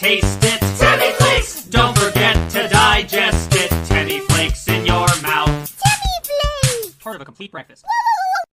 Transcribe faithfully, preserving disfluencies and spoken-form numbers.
taste it. Temmie Flakes! Don't forget to digest it. Temmie Flakes in your mouth. Temmie Flakes! Part of a complete breakfast.